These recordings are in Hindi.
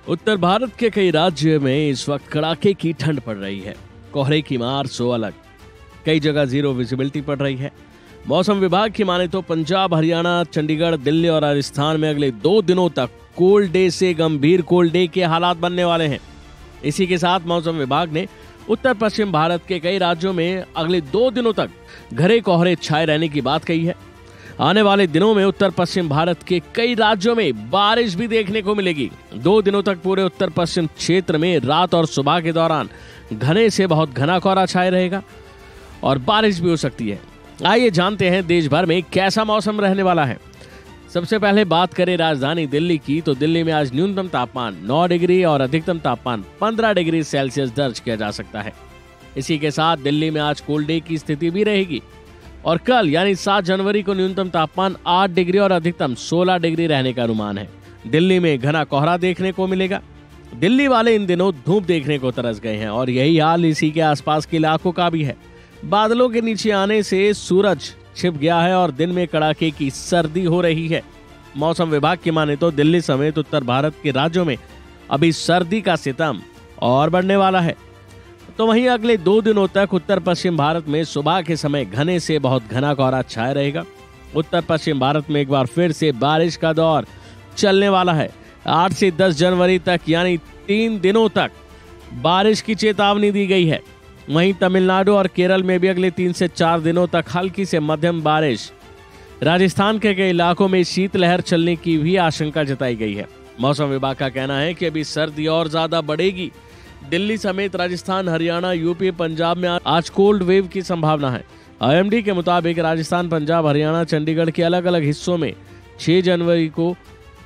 उत्तर भारत के कई राज्यों में इस वक्त कड़ाके की ठंड पड़ रही है। कोहरे की मार सो अलग, कई जगह जीरो विजिबिलिटी पड़ रही है। मौसम विभाग की माने तो पंजाब, हरियाणा, चंडीगढ़, दिल्ली और राजस्थान में अगले 2 दिनों तक कोल्ड डे से गंभीर कोल्ड डे के हालात बनने वाले हैं। इसी के साथ मौसम विभाग ने उत्तर पश्चिम भारत के कई राज्यों में अगले 2 दिनों तक घने कोहरे छाए रहने की बात कही है। आने वाले दिनों में उत्तर पश्चिम भारत के कई राज्यों में बारिश भी देखने को मिलेगी। 2 दिनों तक पूरे उत्तर पश्चिम क्षेत्र में रात और सुबह के दौरान घने से बहुत घना कोहरा छाए रहेगा और बारिश भी हो सकती है। आइए जानते हैं देश भर में कैसा मौसम रहने वाला है। सबसे पहले बात करें राजधानी दिल्ली की, तो दिल्ली में आज न्यूनतम तापमान 9 डिग्री और अधिकतम तापमान 15 डिग्री सेल्सियस दर्ज किया जा सकता है। इसी के साथ दिल्ली में आज कोल्ड डे की स्थिति भी रहेगी और कल यानी 7 जनवरी को न्यूनतम तापमान 8 डिग्री और अधिकतम 16 डिग्री रहने का अनुमान है। दिल्ली में घना कोहरा देखने को मिलेगा। दिल्ली वाले इन दिनों धूप देखने को तरस गए हैं और यही हाल इसी के आसपास के इलाकों का भी है। बादलों के नीचे आने से सूरज छिप गया है और दिन में कड़ाके की सर्दी हो रही है। मौसम विभाग की माने तो दिल्ली समेत उत्तर भारत के राज्यों में अभी सर्दी का सितम और बढ़ने वाला है। तो वहीं अगले 2 दिनों तक उत्तर पश्चिम भारत में सुबह के समय घने से बहुत घना कोहरा छाया रहेगा। उत्तर पश्चिम भारत में एक बार फिर से बारिश का दौर चलने वाला है। 8 से 10 जनवरी तक यानी 3 दिनों तक बारिश की चेतावनी दी गई है। वहीं तमिलनाडु और केरल में भी अगले 3 से 4 दिनों तक हल्की से मध्यम बारिश। राजस्थान के कई इलाकों में शीतलहर चलने की भी आशंका जताई गई है। मौसम विभाग का कहना है कि अभी सर्दी और ज्यादा बढ़ेगी। दिल्ली समेत राजस्थान, हरियाणा, यूपी, पंजाब में आज कोल्ड वेव की संभावना है। आईएमडी के मुताबिक राजस्थान, पंजाब, हरियाणा, चंडीगढ़ के अलग अलग हिस्सों में 6 जनवरी को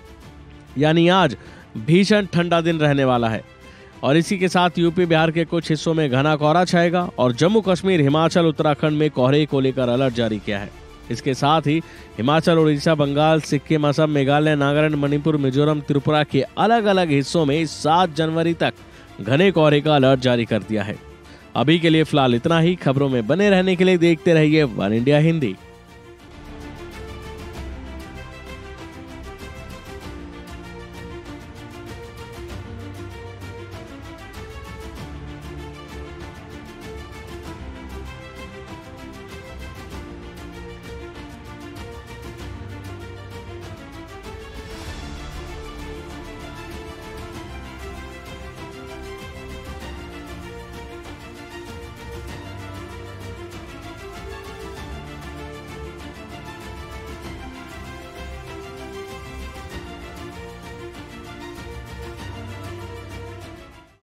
यानी आज भीषण ठंडा दिन रहने वाला है और इसी के साथ यूपी, बिहार के कुछ हिस्सों में घना कोहरा छाएगा और जम्मू कश्मीर, हिमाचल, उत्तराखंड में कोहरे को लेकर अलर्ट जारी किया है। इसके साथ ही हिमाचल, उड़ीसा, बंगाल, सिक्किम, असम, मेघालय, नागालैंड, मणिपुर, मिजोरम, त्रिपुरा के अलग अलग हिस्सों में 7 जनवरी तक घने कोहरे का अलर्ट जारी कर दिया है। अभी के लिए फिलहाल इतना ही। खबरों में बने रहने के लिए देखते रहिए वन इंडिया हिंदी।